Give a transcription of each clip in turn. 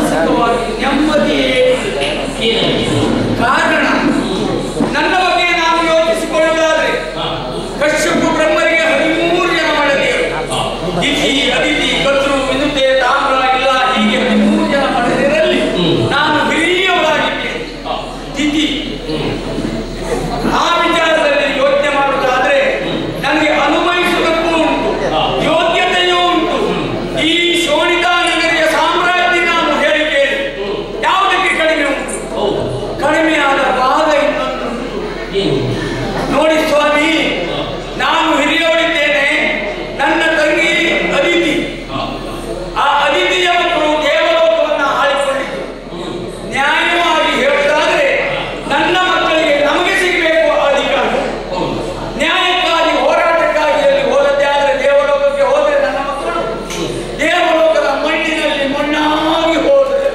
ಮಾನಸಿಕವಾಗಿ ನೆಮ್ಮದಿಯೇ ಕಾರಣ. ನನ್ನ ಬಗ್ಗೆ ನಾನು ಯೋಚಿಸಿಕೊಳ್ಳುವುದಾದ್ರೆ ಕಶ್ಯಪ ಬ್ರಹ್ಮರಿಗೆ 13 ಜನ ಮಡದಿಯರು, ದಿತಿ ಅದಿತಿ ಕದ್ರು ವಿನುತೆ ತಾಮ್ರ ಇಲ್ಲ, ಹೀಗೆ 13 ಜನ ಮಡದಿಯರಲ್ಲಿ ನಾನು ಹಿರಿಯವರಾಗಿದ್ದೇನೆ. ದಿತಿ ಆ ವಿಚಾರದಲ್ಲಿ ಯೋಚನೆ ಮಾಡುವುದಾದ್ರೆ ನನಗೆ ಅನುಭವಿಸುವುದಕ್ಕೂ ಉಂಟು, ಯೋಗ್ಯತೆಯೂ ಉಂಟು. ಈ ಶೋಣಿತಾ ನಗರಿಯ ಸಾಮ್ರಾಜ್ಯ ನಾನು ಹೇಳಿ ಕೇಳಿ ಯಾವುದಕ್ಕೆ ಕಡಿಮೆ ಉಂಟು? ಕಡಿಮೆಯಾದ ಭಾಗ ಇನ್ನೊಂದು ನೋಡಿ ಸ್ವಾಮಿ. ನಾನು ಹಿರಿಯವಳಿದ್ದೇನೆ, ನನ್ನ ತಂಗಿ ಅದಿತಿ. ಆ ಅದಿತಿಯ ಮಕ್ಕಳು ದೇವಲೋಕವನ್ನು ಆಳಿಕೊಂಡಿದ್ದು. ನ್ಯಾಯವಾಗಿ ಹೇಳುವುದಾದ್ರೆ ನನ್ನ ಮಕ್ಕಳಿಗೆ ನಮಗೆ ಸಿಗಬೇಕು ಅಧಿಕಾರ. ನ್ಯಾಯಕ್ಕಾಗಿ ಹೋರಾಟಕ್ಕಾಗಿ ಅಲ್ಲಿ ಹೋದದ್ದೇ ಆದರೆ ದೇವಲೋಕಕ್ಕೆ ಹೋದರೆ ನನ್ನ ಮಕ್ಕಳು ದೇವಲೋಕದ ಮಣ್ಣಿನಲ್ಲಿ ಮಣ್ಣಾಗಿ ಹೋದರೆ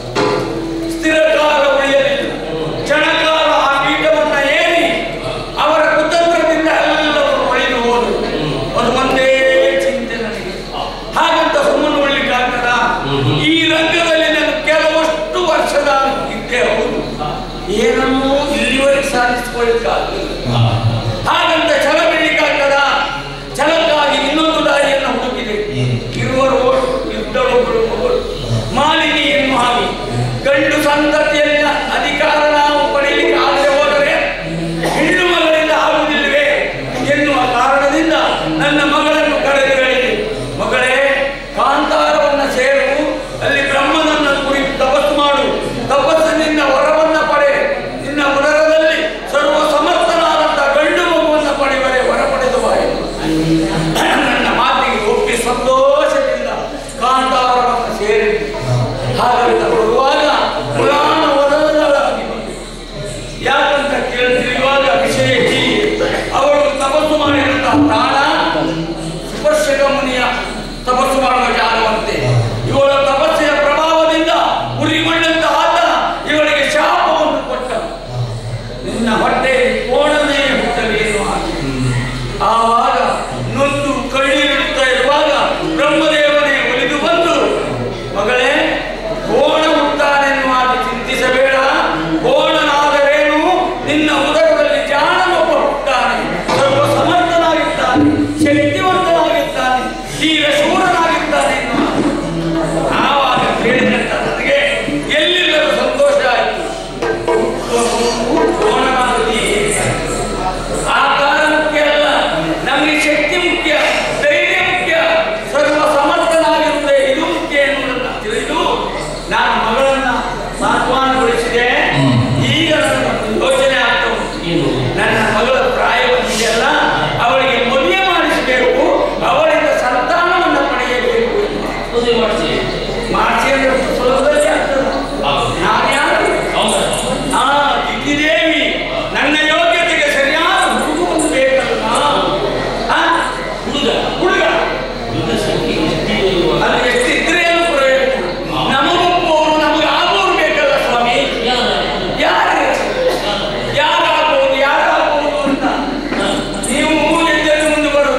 ಸ್ಥಿರಕಾಲ ಉಳಿಯಲಿಲ್ಲ. ಕ್ಷಣಕಾಲ ಆ ಪೀಠವನ್ನು ಏರಿ ಅವರ ಕುತಂತ್ರದಿಂದ ಎಲ್ಲವರು ಒಳಿದು ಹೋದರು. ಅದು ಒಂದೇ ಚಿಂತೆ ನನಗೆ. ಹಾಗಂತ ಸುಮ್ಮನೆ ಉಳಿಲಿಕ್ಕಾಗ್ತದ? ಈ ರಂಗದಲ್ಲಿ ನಾನು ಕೆಲವಷ್ಟು ವರ್ಷದ ಇದ್ದೇ ಹೌದು, ಏನನ್ನೂ ಇಲ್ಲಿವರೆಗೆ ಸಾಧಿಸಿಕೊಳ್ಳಿಕ್ಕಾಗಲಿಲ್ಲ. ಹಾಗಂತ ಛಲ ಬಿಡಲಿಕ್ಕಾಗ್ತದ? ಛಲಕ್ಕಾಗಿ ಇನ್ನೊಂದು ದಾರಿಯನ್ನು ಹುಡುಕಿದೆ. ಇರುವರು ಇದ್ದಳೊಬ್ಬಳು ಮಗಳು ಮಾಲಿನಿಯನ್ನು ಹಾಗೆ ಗಂಡು ಸಂತತಿಯಲ್ಲಿನ ಅಧಿಕಾರ ನಾವು ಪಡೆಯಲಿಕ್ಕೆ ಆಗದೆ ಹೋದರೆ ಹೆಣ್ಣು ಮಗಳಿಂದ ಆಗುವುದಿಲ್ಲವೇ ಎನ್ನುವ ಕಾರಣದಿಂದ ನನ್ನ ಮಗಳನ್ನು ಕರೆದು ಹೇಳಿದೆ, ಮಗಳೇ ಕಾಂತಾರವನ್ನು ಸೇರು, ಅಲ್ಲಿ ಬ್ರಹ್ಮನನ್ನು ಕುರಿತು ತಪಸ್ಸು ಮಾಡು, ತಪಸ್ಸಿನಿಂದ ವರವನ್ನು ಪಡೆ, ನಿನ್ನ ಉದರದಲ್ಲಿ ಸರ್ವ ಸಮರ್ಥನಾದಂಥ ಗಂಡು ಮಗುವನ್ನು ಪಡೆಯುವರೆ ವರ ಪಡೆದು ಬಾ ಎಂದು ನನ್ನ ಮಾತಿಗೆ ಒಪ್ಪಿ ಸಂತೋಷದಿಂದ ಕಾಂತಾರವನ್ನು ಸೇರಿದೆ. ಹಾಗಂತ ಬರುವಾಗ ಪುರಾಣ ವರದಳಾಗಿ ಬಂದೆ. ಯಾಕಂತ ಕೇಳ್ತಿರುವಾಗ ವಿಷಯ ಹೀಗೆ, ಅವಳು ತಪಸ್ಸು ಮಾಡಿದಂತಹ ತಾಣ ಸ್ಪರ್ಶಕ ಮುನಿಯ ತಪಸ್ಸು ಮಾಡುವ ಜಾಗವಂತೆ. ಇವಳ ತಪಸ್ಸಿನ ಪ್ರಭಾವದಿಂದ ಉರಿಗೊಂಡಂತ ಆತ ಇವಳಿಗೆ ಶಾಪವನ್ನು ಕೊಟ್ಟ, ನಿನ್ನ ಹೊಟ್ಟೆ ಕೋಣನೇ ಹುಟ್ಟಲೇನು ಹಾಗೆ. ಆವಾಗ ನೊಂದು ಕಣ್ಣೀರಿಡುತ್ತಾ ಇರುವಾಗ ಬ್ರಹ್ಮದೇವನೇ ಒಲಿದು ಬಂದು, ಮಗಳೇ ಕೋಣ ಹುಟ್ಟಾನೆನ್ನುವಾಗ ಚಿಂತಿಸಬೇಡ, ಕೋಣನಾದರೇನು ನಿನ್ನ ಉದರದಲ್ಲಿ ಜಾಣನೊಬ್ಬ ಹುಟ್ಟಾನೆ, ಸರ್ವ ಸಮರ್ಥನಾಗಿದ್ದಾನೆ, ಶಕ್ತಿವಂತನಾಗಿದ್ದಾನೆ, ಧೀರ ಶೂರನಾಗಿದ್ದಾನೆ ಎನ್ನುವ. ಆವಾಗ ಕೇಳಿದಂತ ನನಗೆ ಎಲ್ಲಿಲ್ಲದ ಸಂತೋಷ ಆಯಿತು. ಕೋಣನಾಗಲಿ ಆ ಕಾಲ ಮುಖ್ಯ ಅಲ್ಲ, ನಮಗೆ ಶಕ್ತಿ ಮುಖ್ಯ, ಧೈರ್ಯ ಮುಖ್ಯ, ಸರ್ವ ಸಮರ್ಥನಾಗಿರುತ್ತದೆ ಇದು ಮುಖ್ಯ ಎನ್ನುವುದನ್ನು ತಿಳಿದು ನಾನು ಮಗಳನ್ನ ಸಾಂತ್ವನಗೊಳಿಸಿದೆ. ಈಗ ನನಗೆ ಯೋಚನೆ ಆಗ್ತಾ ಉಂಟು, ನನ್ನ ಮಗಳ ಪ್ರಾಯ ಬಂದಿದೆಯಲ್ಲ, ಅವಳಿಗೆ ಮದುವೆ ಮಾಡಿಸಬೇಕು, ಅವಳಿಂದ ಸಂತಾನವನ್ನು ಪಡೆಯಬೇಕು. ಮಾಡಿಸಿ ಅಂದ್ರೆ ಸುಲಭದಲ್ಲಿ ಆಗ್ತದೆ. ನಾನು ಯಾರು? ದಿತಿದೇವಿ, ನನ್ನ ಯೋಗ್ಯತೆಗೆ ಸರಿಯಾದ ಹುಡುಗ ಬೇಕಲ್ಲ. ಹುಡುಗ ಅದು ಎಷ್ಟಿದ್ರೆ ಪ್ರಯೋಜನ. ನಮಗೊಪ್ಪೋರು ನಮಗೆ ಆಗೋರು ಬೇಕಲ್ಲ ಸ್ವಾಮಿ. ಯಾರಾಗ್ಬೋದು ಅಂತ ನೀವು ಎದ್ದು ಮುಂದೆ ಬರೋದು.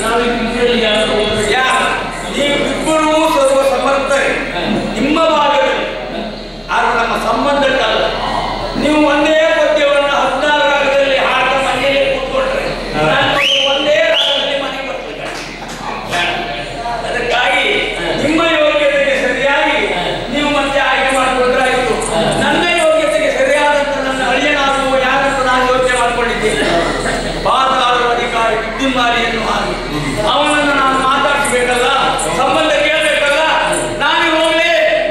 ನೀವಿಬ್ಬರೂ ಸರ್ವ ಸಮರ್ಥರೇ ನಿಮ್ಮ ಭಾಗದಲ್ಲಿ, ಆದ್ರೆ ನಮ್ಮ ಸಂಬಂಧಕ್ಕಲ್ಲ. ನೀವು ಒಂದೇ ಪದ್ಯವನ್ನು 16 ರಾಗದಲ್ಲಿ ಹಾಡ್ತಾ ಮನೆಯಲ್ಲೇ ಕೂತ್ಕೊಂಡ್ರೆ ನಾನು ಒಂದೇ ರಾಗದಲ್ಲಿ ಮನೆಗೆ ಬರ್ತೇನೆ. ಅದಕ್ಕಾಗಿ ನಿಮ್ಮ ಯೋಗ್ಯತೆಗೆ ಸರಿಯಾಗಿ ನೀವು ಮತ್ತೆ ಆಯ್ಕೆ ಮಾಡಿಕೊಂಡ್ರಾಯಿತು. ನನ್ನ ಯೋಗ್ಯತೆಗೆ ಸರಿಯಾದಂತ ನನ್ನ ಅಳಿಯನಾಗುವ ಯಾರಂತ ನಾನು ಯೋಚನೆ ಮಾಡಿಕೊಂಡಿದ್ದೇನೆ. ಪಾತಾಳದ ಅಧಿಕಾರಿ ವಿದ್ಯುನ್ಮಾಲಿಯನ್ನು ಹಾಗೆ ಅವನನ್ನು ನಾನು ಮಾತಾಡಿಸಬೇಕಲ್ಲ, ಸಂಬಂಧ ಕೇಳಬೇಕಲ್ಲ. ನಾನೇ ಹೋಗಲೇ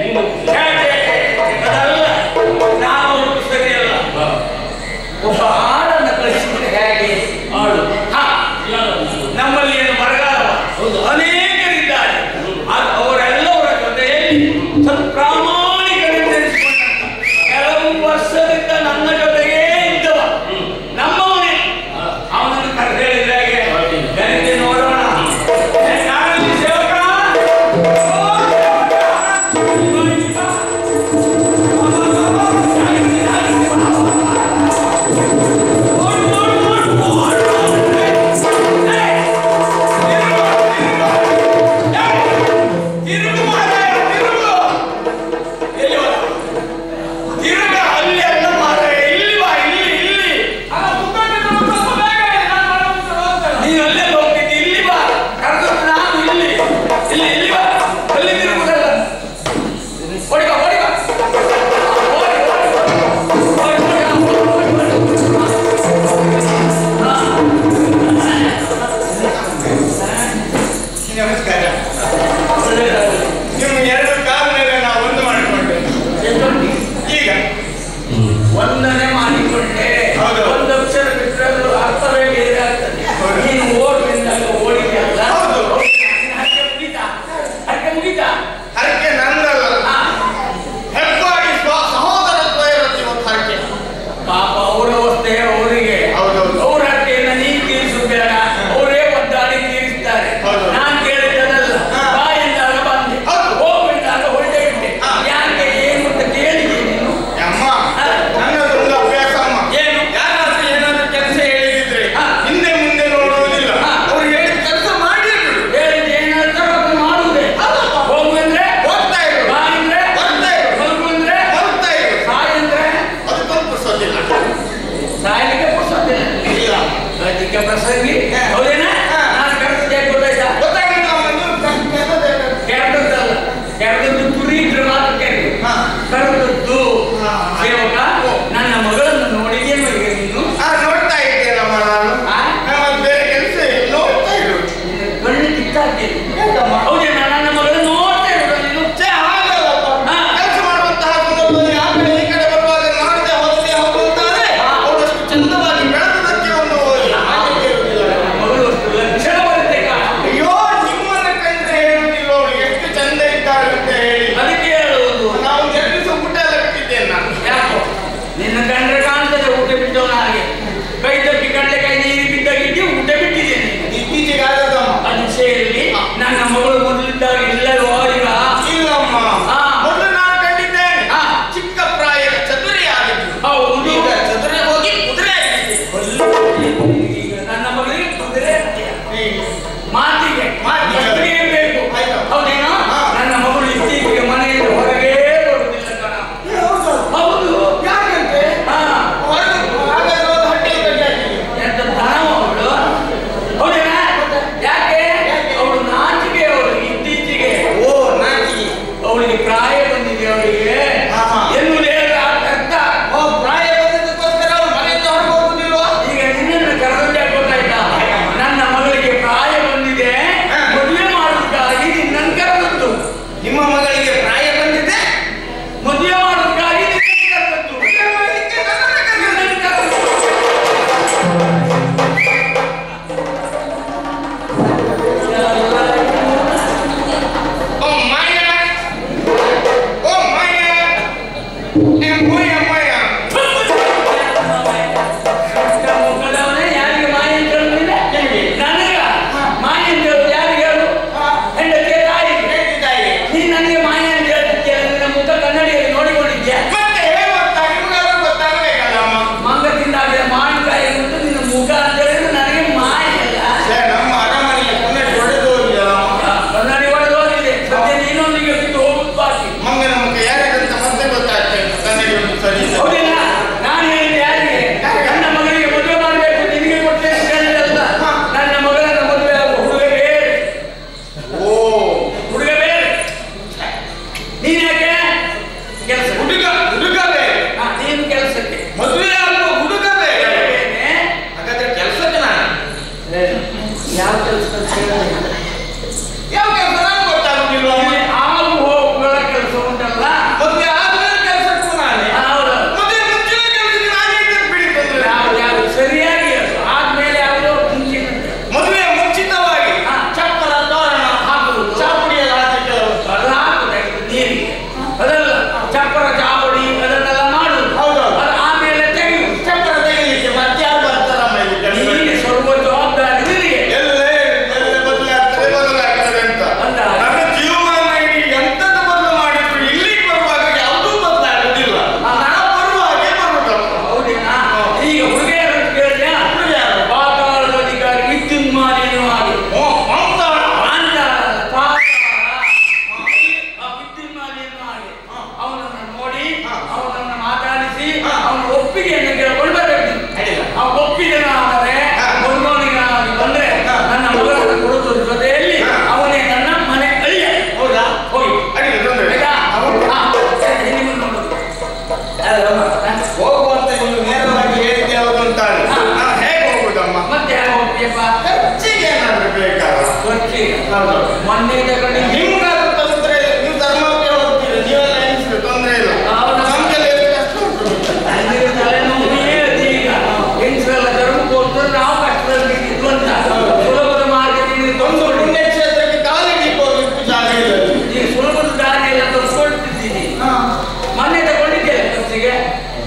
ಅದಲ್ಲ, ನಾನು ಅವ್ರಿಗೆ ಸರಿಯಲ್ಲ. ಒಬ್ಬ ಆಡನ್ನು ಕಳಿಸಿದ್ರೆ ಹೇಗೆ ಆಡು? ನಮ್ಮಲ್ಲಿ ಏನು ಬರಗಾಲ ಅನೇಕರಿದ್ದಾರೆ, ಅವರೆಲ್ಲವರ ಜೊತೆಯಲ್ಲಿ ಪ್ರಾಮಾಣಿಕರಿಂದ ಕೆಲವು ವರ್ಷದಿಂದ ನನ್ನ ಜೊತೆಗೇ ಇದ್ದವ ನಮ್ಮವನೇ. ಅವನನ್ನು ಕರೆದು ಹೇಳಿದ್ರೆ ಹೇಗೆ ನೋಡೋಣ. ಸೇವಕ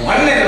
ಮೊನ್ನೆ